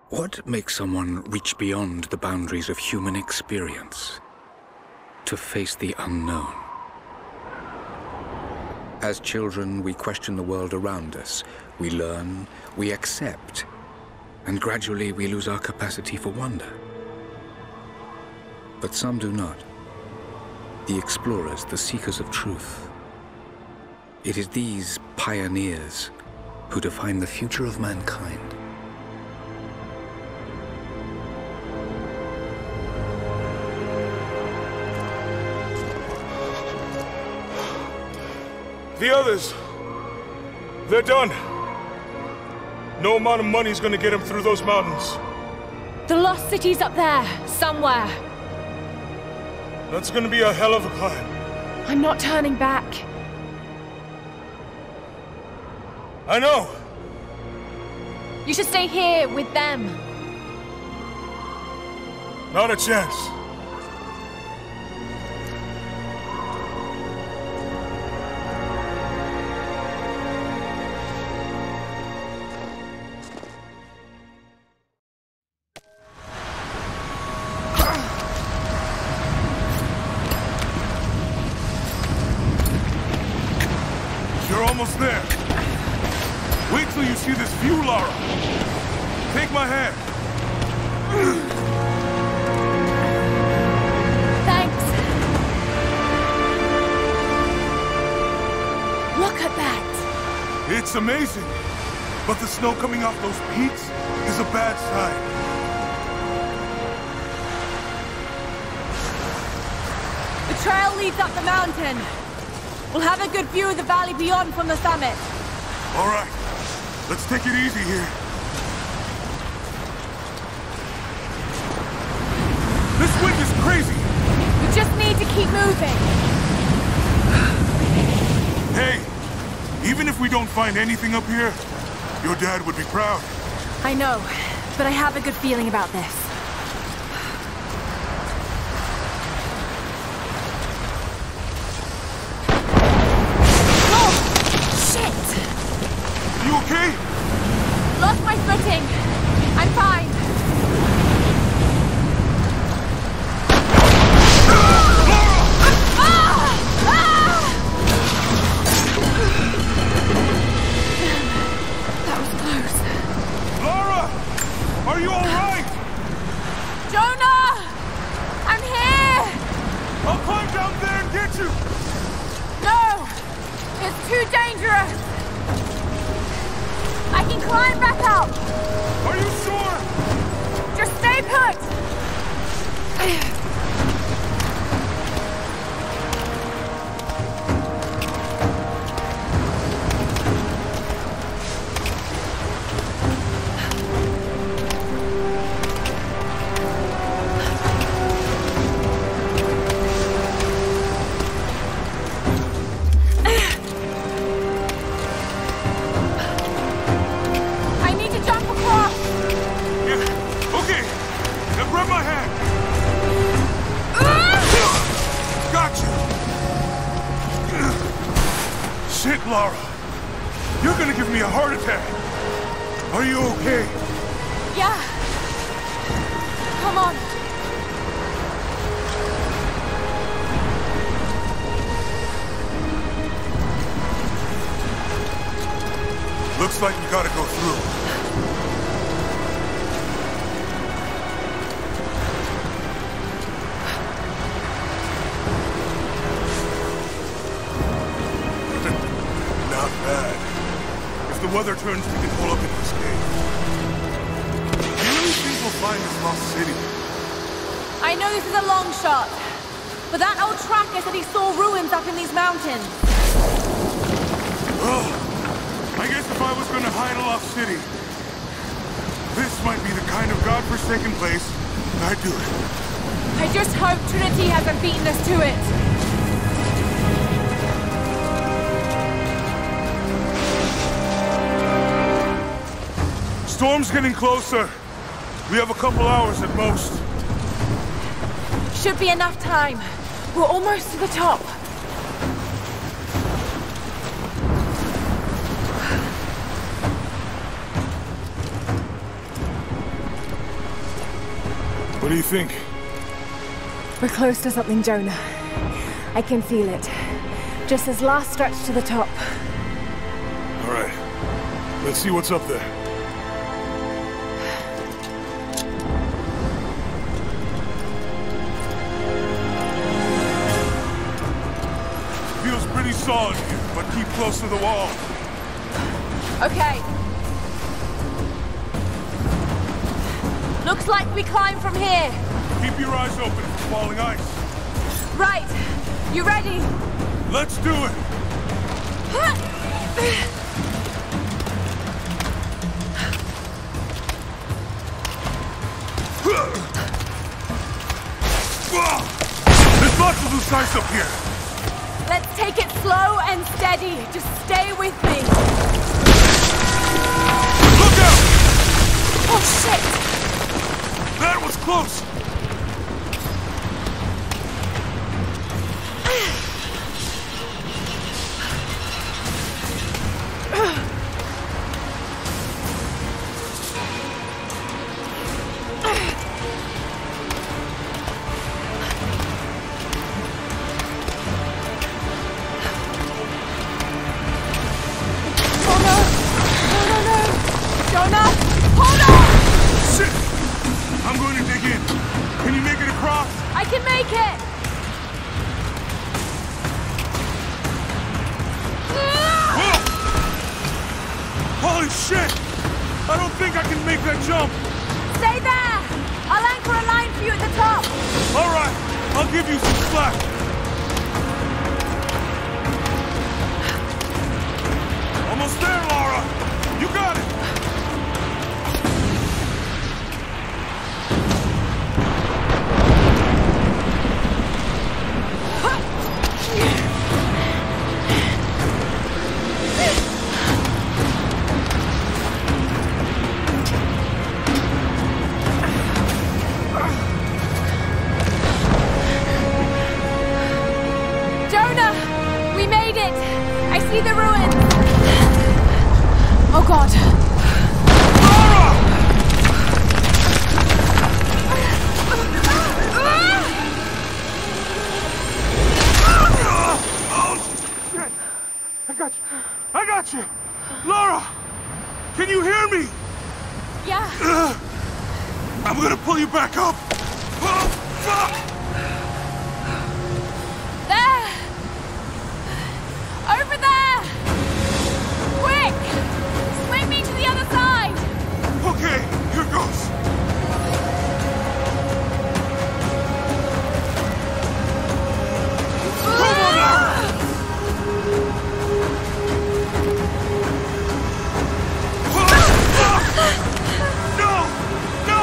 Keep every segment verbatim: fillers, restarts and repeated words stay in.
What makes someone reach beyond the boundaries of human experience to face the unknown? As children, we question the world around us. We learn, we accept, and gradually we lose our capacity for wonder. But some do not. The explorers, the seekers of truth. It is these pioneers who define the future of mankind. The others, they're done. No amount of money's gonna get them through those mountains. The lost city's up there, somewhere. That's gonna be a hell of a climb. I'm not turning back. I know. You should stay here with them. Not a chance. You're almost there. Wait till you see this view, Lara. Take my hand. Thanks. Look at that. It's amazing. But the snow coming off those peaks is a bad sign. The trail leads up the mountain. We'll have a good view of the valley beyond from the summit. All right. Let's take it easy here. This wind is crazy. We just need to keep moving. Hey, even if we don't find anything up here, your dad would be proud. I know, but I have a good feeling about this. You okay? Lost my footing. I'm fine. That was close. Lara! Are you alright? Jonah! I'm here! I'll climb down there and get you! No! It's too dangerous! I can climb back up! Are you sure? Just stay put! Shit, Lara. You're gonna give me a heart attack. Are you okay? Yeah. Come on. Looks like we gotta go through. If the weather turns, we can pull up in this cave. Do you really think we'll find this lost city? I know this is a long shot, but that old tracker said he saw ruins up in these mountains. Well, I guess if I was gonna hide a lost city, this might be the kind of godforsaken place I'd do it. I just hope Trinity hasn't beaten us to it. Storm's getting closer. We have a couple hours at most. Should be enough time. We're almost to the top. What do you think? We're close to something, Jonah. I can feel it. Just this last stretch to the top. All right. Let's see what's up there. Feels pretty solid here, but keep close to the wall. Okay. Looks like we climb from here. Keep your eyes open for falling ice. Right. You ready? Let's do it! There's lots of loose ice up here! Let's take it slow and steady. Just stay with me. Look out! Oh, shit! That was close! Holy shit! I don't think I can make that jump! Stay there! I'll anchor a line for you at the top! Alright, I'll give you some slack! Almost there, Laura! You got it! See the ruins! Oh God! Laura! Oh shit! I got you! I got you! Laura! Can you hear me? Yeah. Uh, I'm gonna pull you back up! Oh, fuck! Okay, here goes. Come on now! No! No!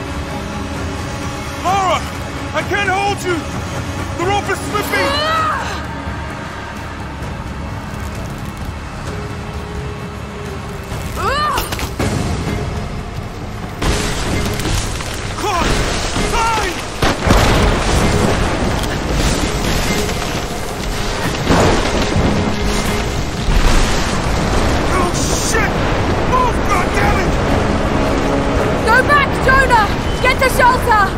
Laura! I can't hold you! The rope is slipping! Get to shelter!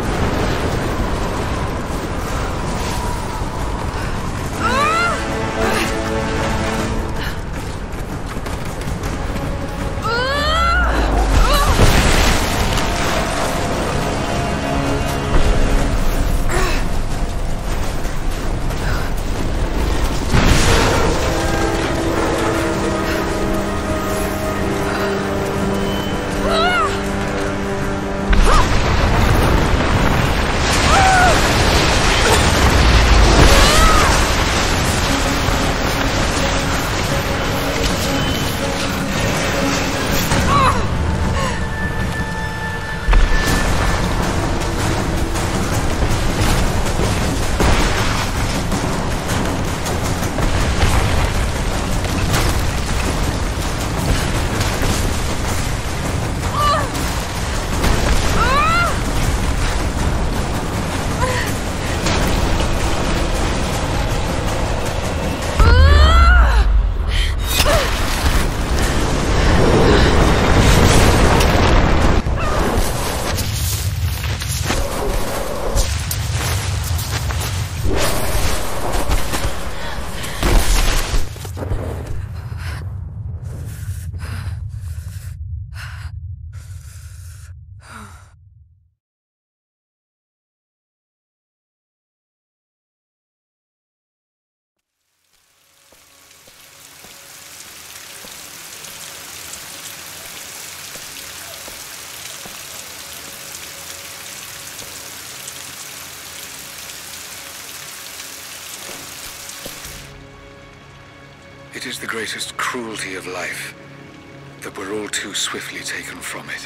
It is the greatest cruelty of life that we're all too swiftly taken from it.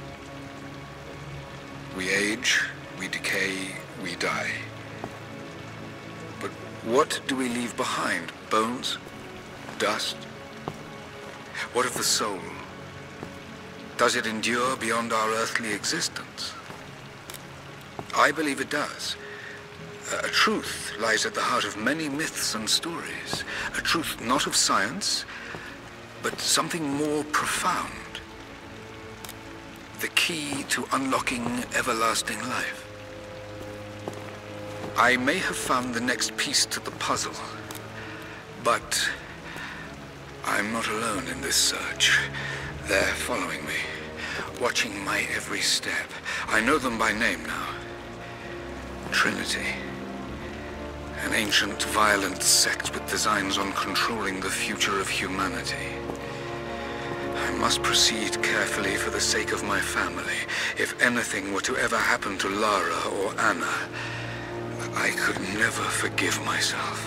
We age, we decay, we die. But what do we leave behind? Bones? Dust? What of the soul? Does it endure beyond our earthly existence? I believe it does. A truth lies at the heart of many myths and stories. A truth not of science, but something more profound. The key to unlocking everlasting life. I may have found the next piece to the puzzle, but I'm not alone in this search. They're following me, watching my every step. I know them by name now. Trinity. An ancient, violent sect with designs on controlling the future of humanity. I must proceed carefully for the sake of my family. If anything were to ever happen to Lara or Anna, I could never forgive myself.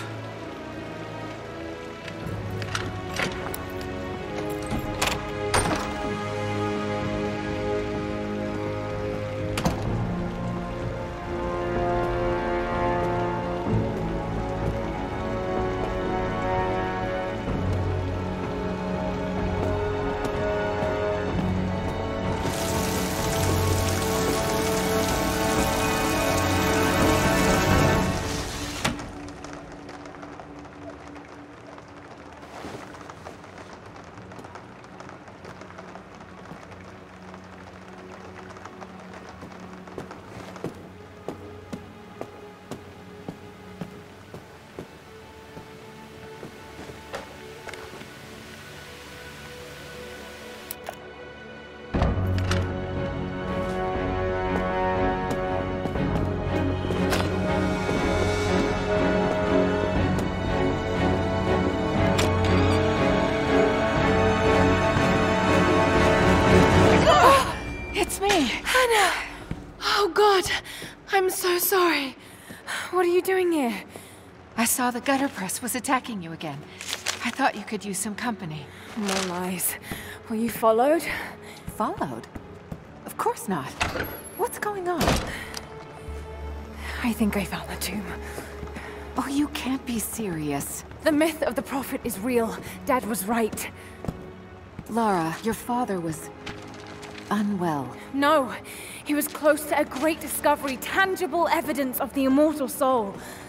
I'm so sorry. What are you doing here? I saw the gutter press was attacking you again. I thought you could use some company. No lies. Were you followed? Followed? Of course not. What's going on? I think I found the tomb. Oh, you can't be serious. The myth of the Prophet is real. Dad was right. Lara, your father was unwell. No. He was close to a great discovery, tangible evidence of the immortal soul.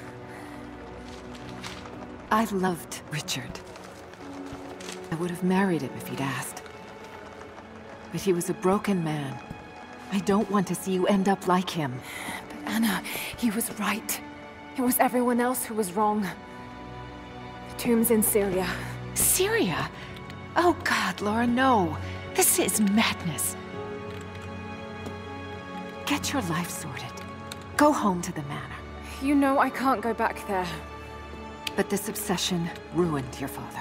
I loved Richard. I would have married him if he'd asked. But he was a broken man. I don't want to see you end up like him. But Anna, he was right. It was everyone else who was wrong. The tomb's in Syria. Syria? Oh God, Laura, no. This is madness. Get your life sorted. Go home to the manor. You know I can't go back there. But this obsession ruined your father.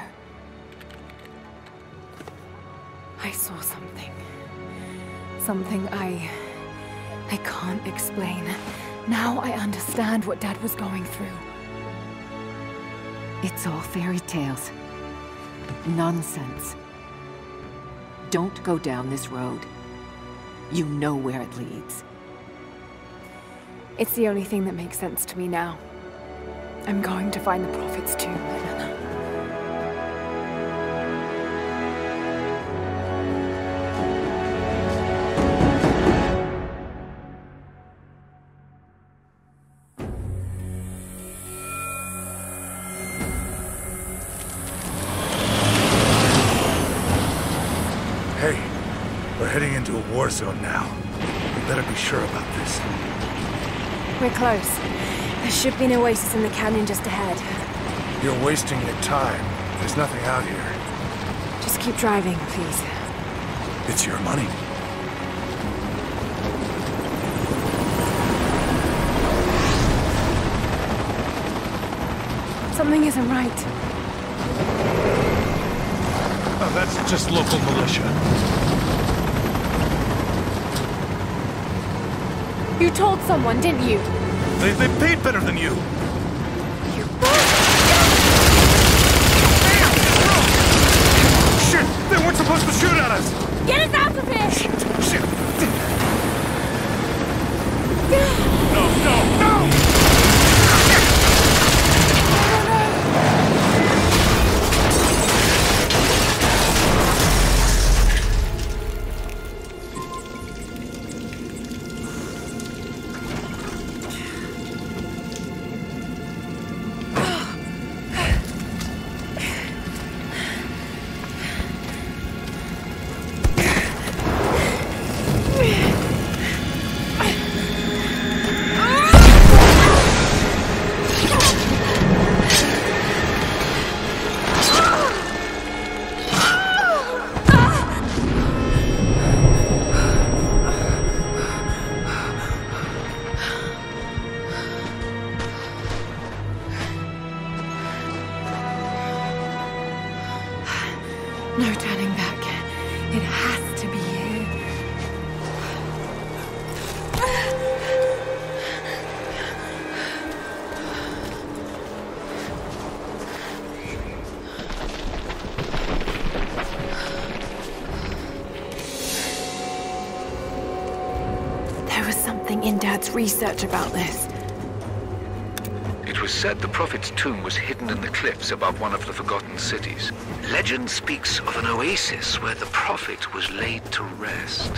I saw something. Something I... I can't explain. Now I understand what Dad was going through. It's all fairy tales. Nonsense. Don't go down this road. You know where it leads. It's the only thing that makes sense to me now. I'm going to find the Prophet's tomb, Anna. Hey, we're heading into a war zone now. We better be sure about this. We're close. There should be an oasis in the canyon just ahead. You're wasting your time. There's nothing out here. Just keep driving, please. It's your money. Something isn't right. Oh, that's just local militia. You told someone, didn't you? They, they paid better than you. You... There was something in Dad's research about this. It was said the Prophet's tomb was hidden in the cliffs above one of the forgotten cities. Legend speaks of an oasis where the Prophet was laid to rest.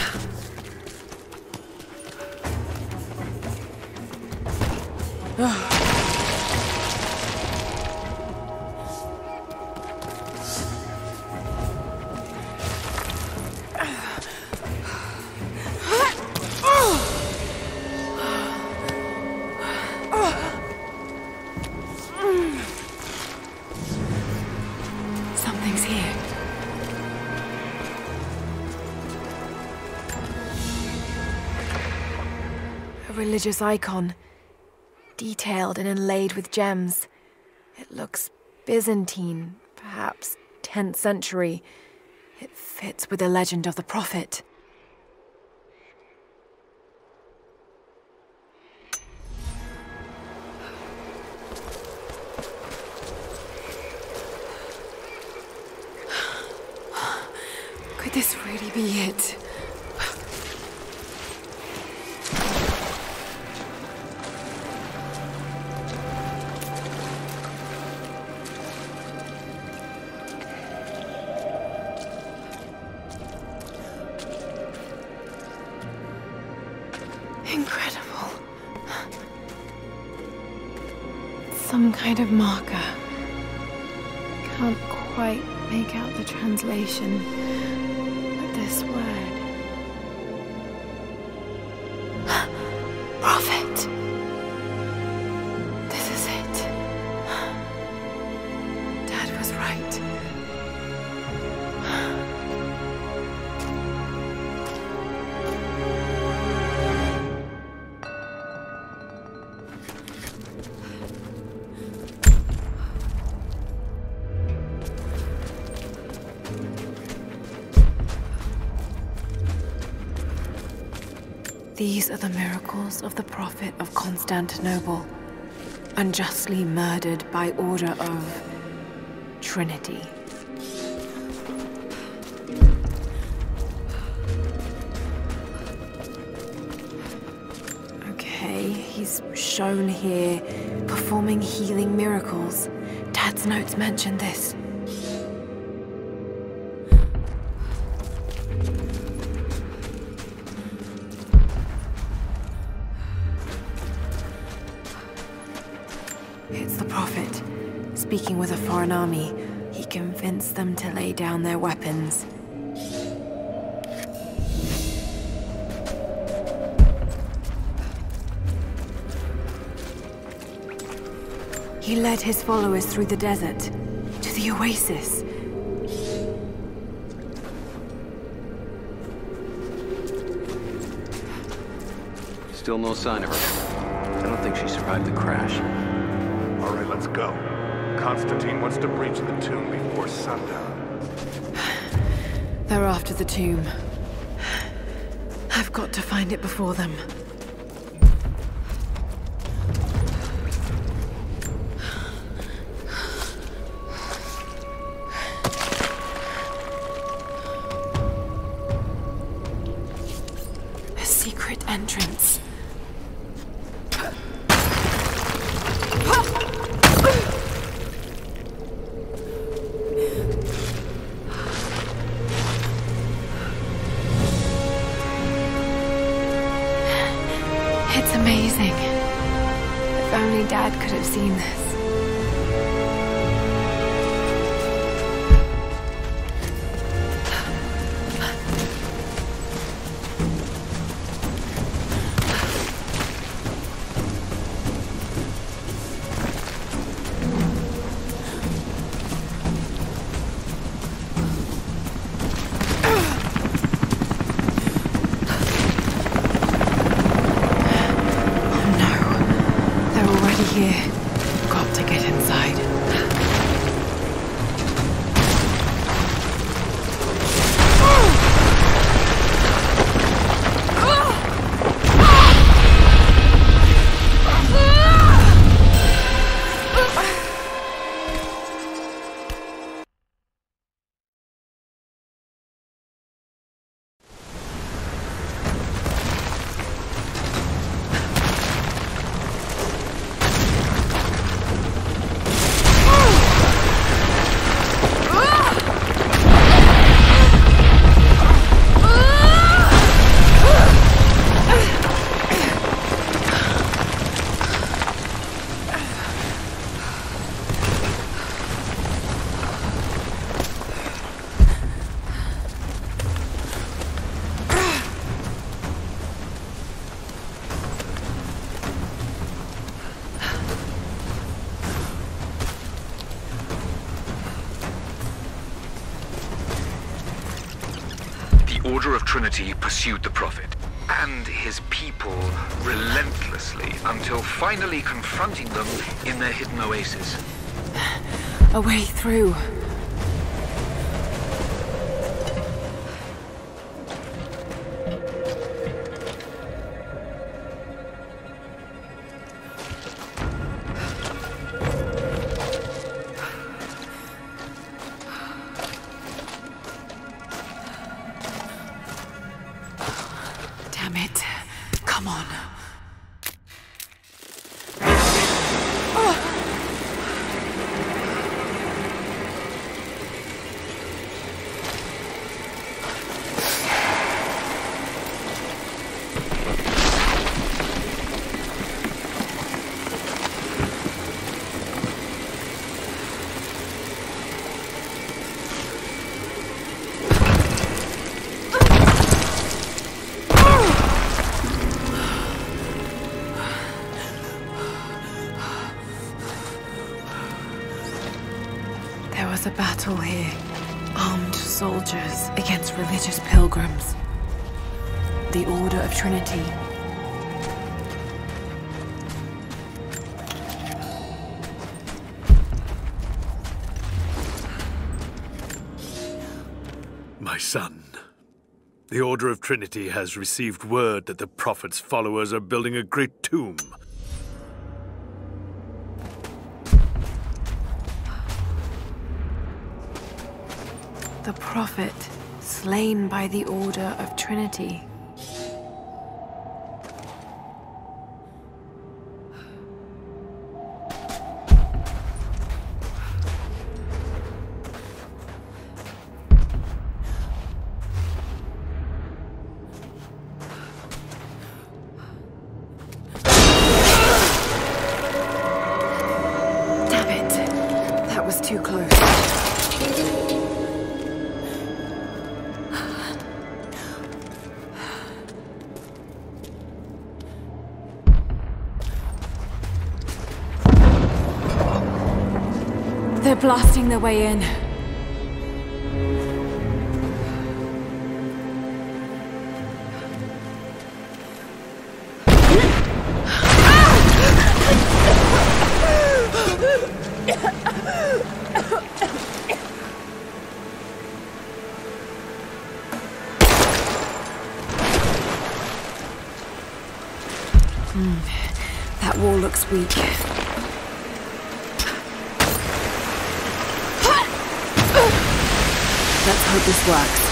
Something's here. A religious icon, detailed and inlaid with gems. It looks Byzantine, perhaps tenth century. It fits with the legend of the Prophet. Could this really be it? Incredible. Some kind of marker. Can't quite make out the translation, but this word. Prophet. This is it. Dad was right. These are the miracles of the Prophet of Constantinople, unjustly murdered by order of Trinity. Okay, he's shown here performing healing miracles. Dad's notes mention this. It's the Prophet, speaking with a foreign army. He convinced them to lay down their weapons. He led his followers through the desert, to the oasis. Still no sign of her. I don't think she survived the crash. All right, let's go. Constantine wants to breach the tomb before sundown. They're after the tomb. I've got to find it before them. A secret entrance. It's amazing. If only Dad could have seen this. Here. Got to Trinity pursued the Prophet and his people relentlessly until finally confronting them in their hidden oasis. A way through. Damn it. Come on. There was a battle here. Armed soldiers against religious pilgrims. The Order of Trinity. My son, the Order of Trinity has received word that the Prophet's followers are building a great tomb. The Prophet, slain by the Order of Trinity. Damn it. That was too close. They're blasting their way in. Hmm. That wall looks weak. Let's hope this works.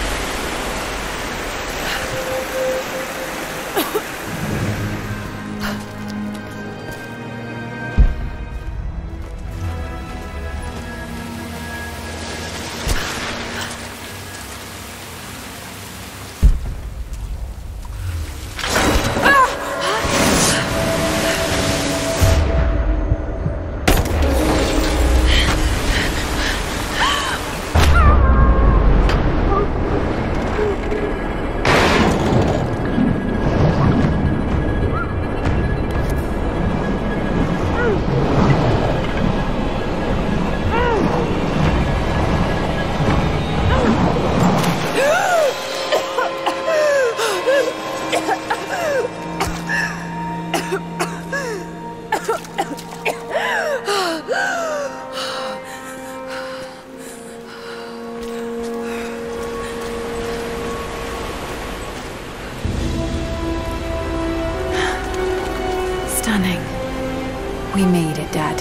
Stunning. We made it, Dad.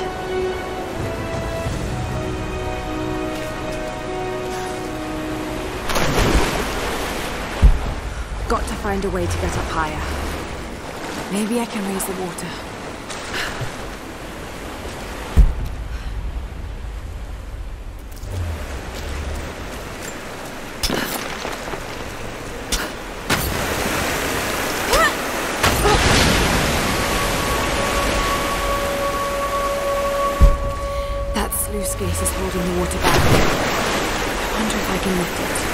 Got to find a way to get up higher. Maybe I can raise the water. That sluice gate is holding the water back. I wonder if I can lift it.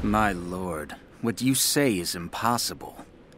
My lord, what you say is impossible.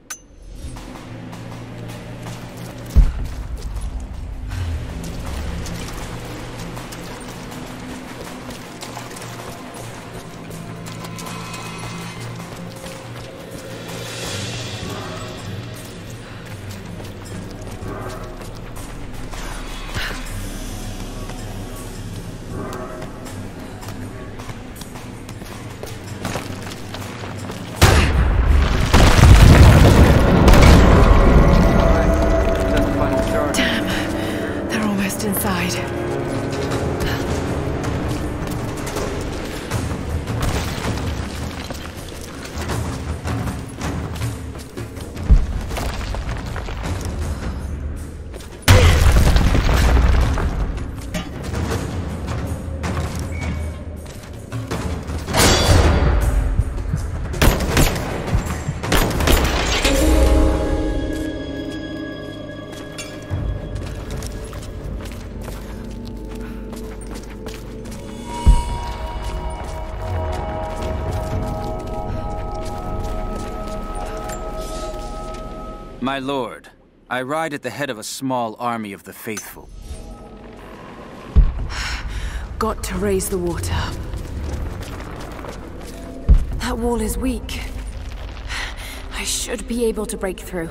My lord, I ride at the head of a small army of the faithful. Got to raise the water. That wall is weak. I should be able to break through.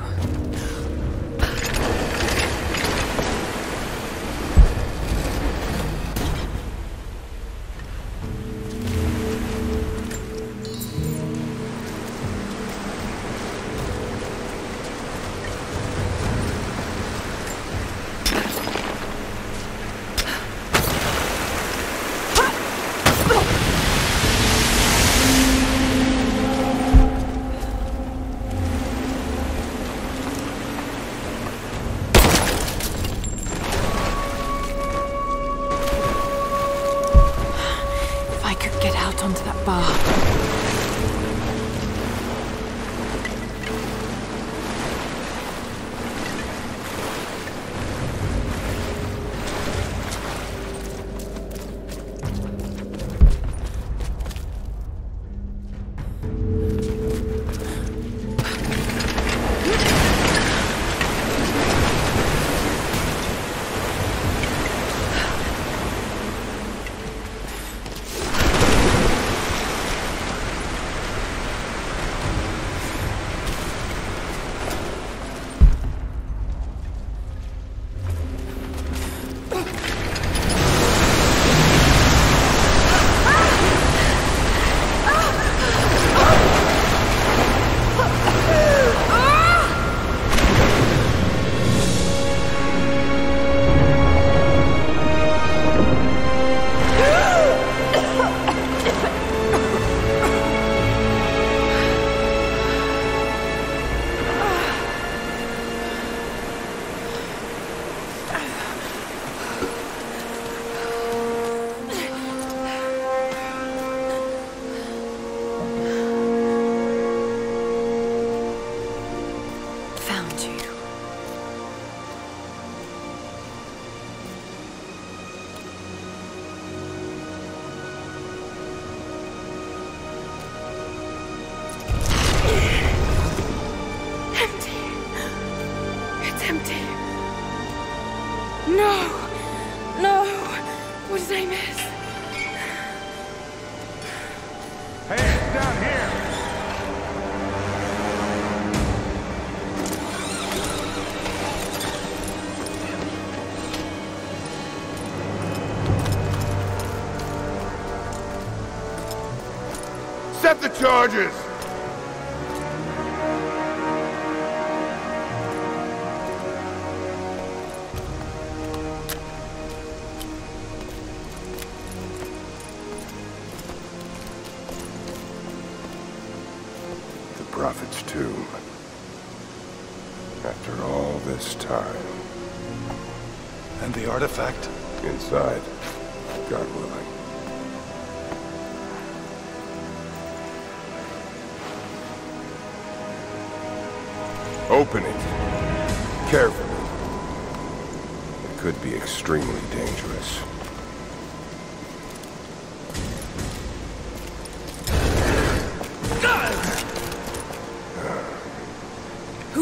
Onto that bar. No! No! What did I miss? Hey, it's down here! Set the charges! Prophet's tomb. After all this time. And the artifact? Inside, God willing. Open it. Carefully. It could be extremely dangerous.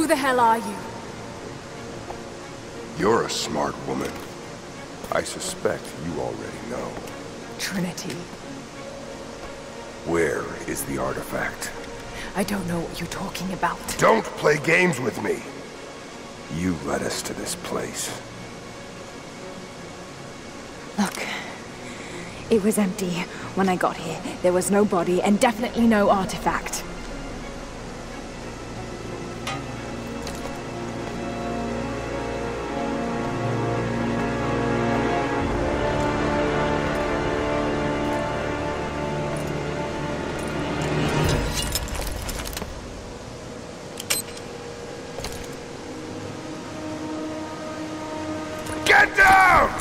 the hell are you? You're a smart woman. I suspect you already know. Trinity. Where is the artifact? I don't know what you're talking about. Don't play games with me! You led us to this place. Look, it was empty when I got here. There was no body and definitely no artifact. Get down!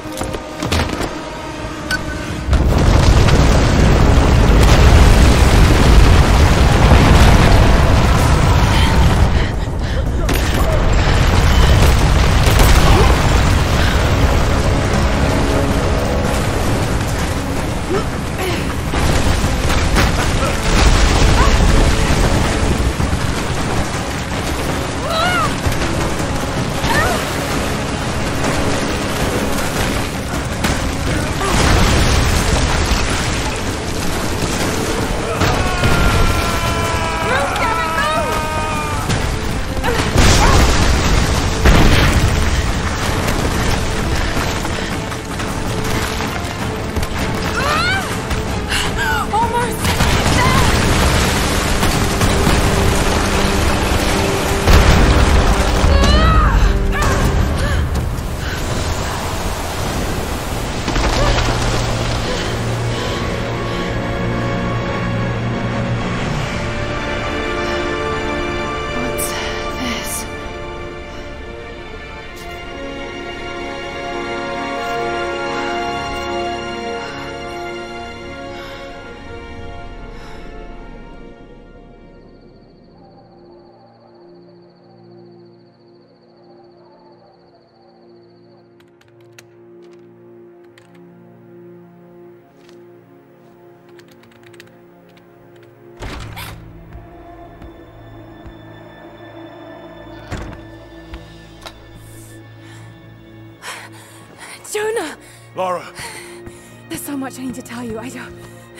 Jonah! Lara, There's so much I need to tell you. I don't...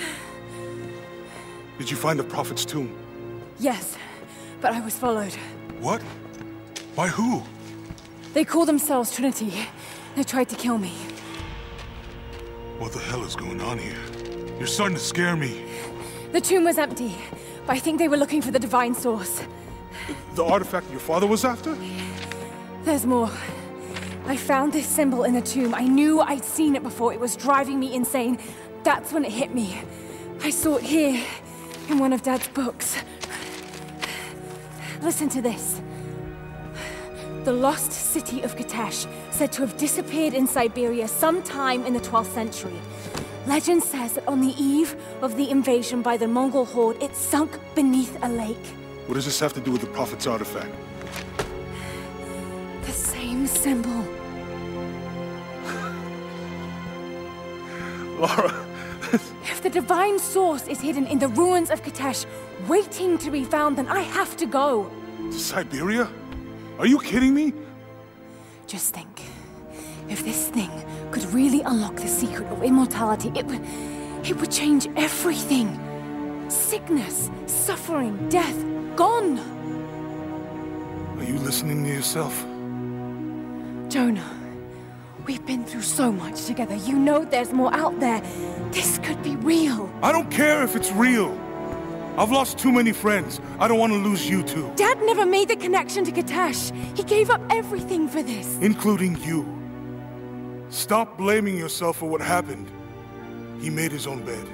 did you find the Prophet's tomb? Yes, but I was followed. What? By who? They call themselves Trinity. They tried to kill me. What the hell is going on here? You're starting to scare me. The tomb was empty, but I think they were looking for the divine source. The artifact your father was after? There's more. I found this symbol in the tomb. I knew I'd seen it before. It was driving me insane. That's when it hit me. I saw it here, in one of Dad's books. Listen to this. The lost city of Katesh, said to have disappeared in Siberia sometime in the twelfth century. Legend says that on the eve of the invasion by the Mongol horde, it sunk beneath a lake. What does this have to do with the Prophet's artifact? The same symbol. Lara... If the divine source is hidden in the ruins of Katesh, waiting to be found, then I have to go. To Siberia? Are you kidding me? Just think. If this thing could really unlock the secret of immortality, it would... it would change everything. Sickness, suffering, death, gone. Are you listening to yourself? Jonah, we've been through so much together. You know there's more out there. This could be real. I don't care if it's real. I've lost too many friends. I don't want to lose you too. Dad never made the connection to Katesh. He gave up everything for this. Including you. Stop blaming yourself for what happened. He made his own bed.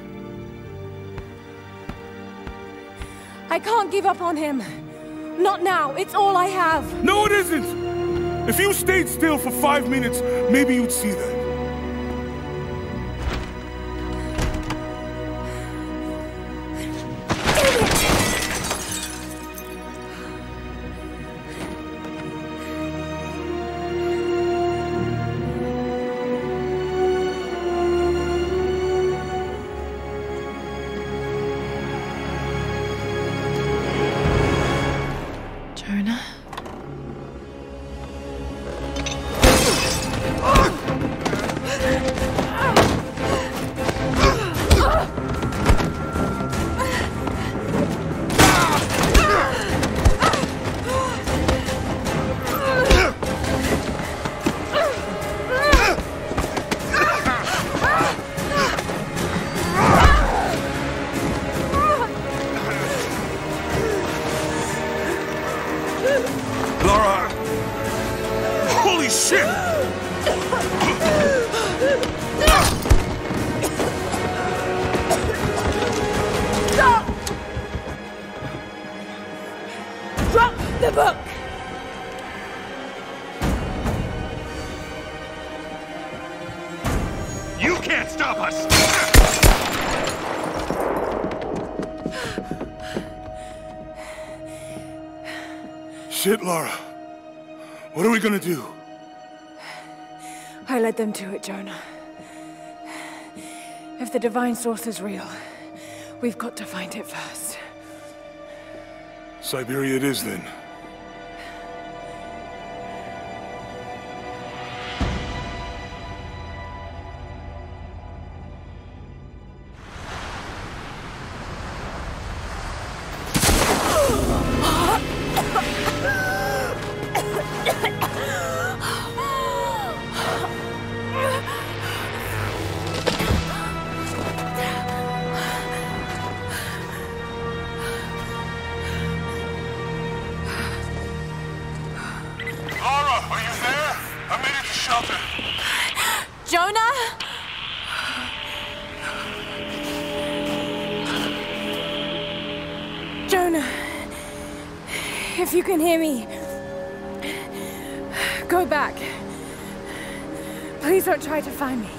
I can't give up on him. Not now. It's all I have. No, it isn't! If you stayed still for five minutes, maybe you'd see that. Holy shit! Stop! Drop the book! You can't stop us! Shit, Lara. What are we gonna do? I led them to it, Jonah. If the divine source is real, we've got to find it first. Siberia it is, then. Jonah? Jonah, if you can hear me, go back. Please don't try to find me.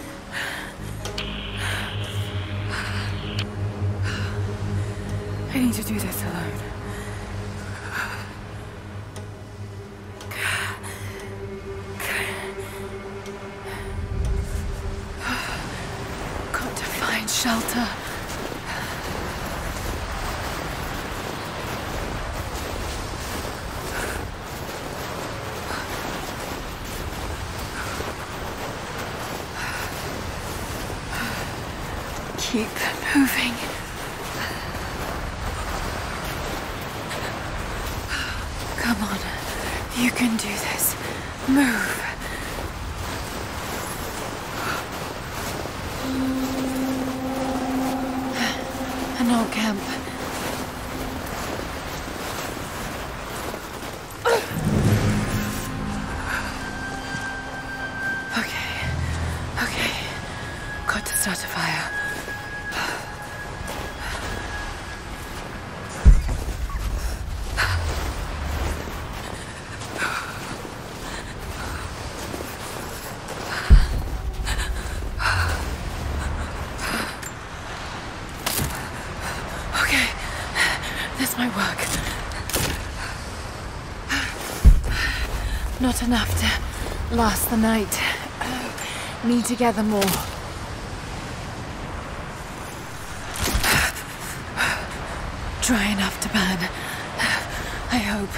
I need to do this alone. Got to find shelter. Keep moving. Come on, you can do this. Move. An old camp. Okay, okay. Got to start a fire. This might work. Not enough to last the night. Need to gather more. Dry enough to burn. I hope.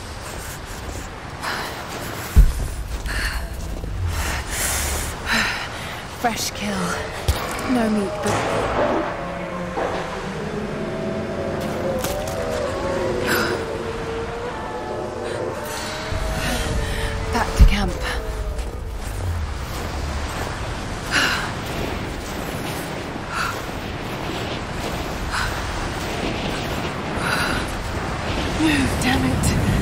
Fresh kill. No meat, but... Back to camp. Move, damn it.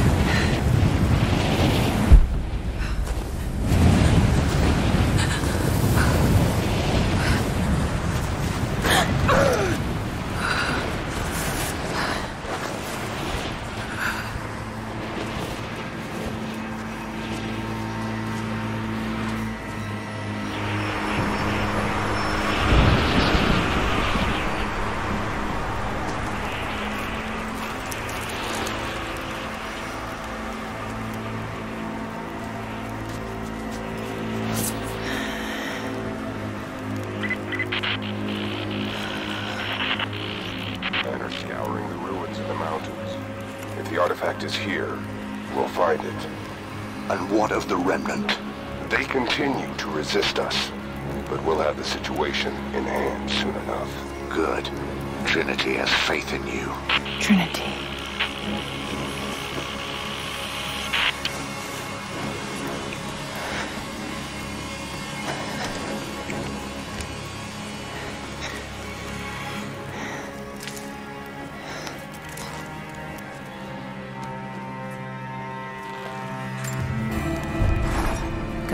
Scouring the ruins of the mountains. If the artifact is here, we'll find it. And what of the remnant? They continue to resist us, but we'll have the situation in hand soon enough. Good. Trinity has faith in you. Trinity.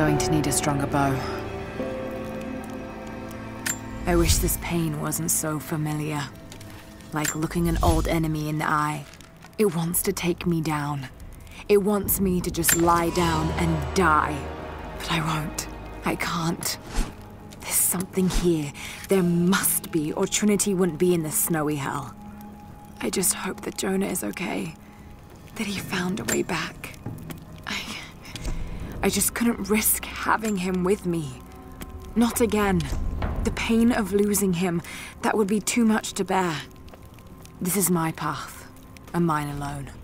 going to need a stronger bow. I wish this pain wasn't so familiar. Like looking an old enemy in the eye. It wants to take me down. It wants me to just lie down and die. But I won't. I can't. There's something here. There must be, or Trinity wouldn't be in this snowy hell. I just hope that Jonah is okay. That he found a way back. I... I just couldn't risk having him with me. Not again. The pain of losing him, that would be too much to bear. This is my path, and mine alone.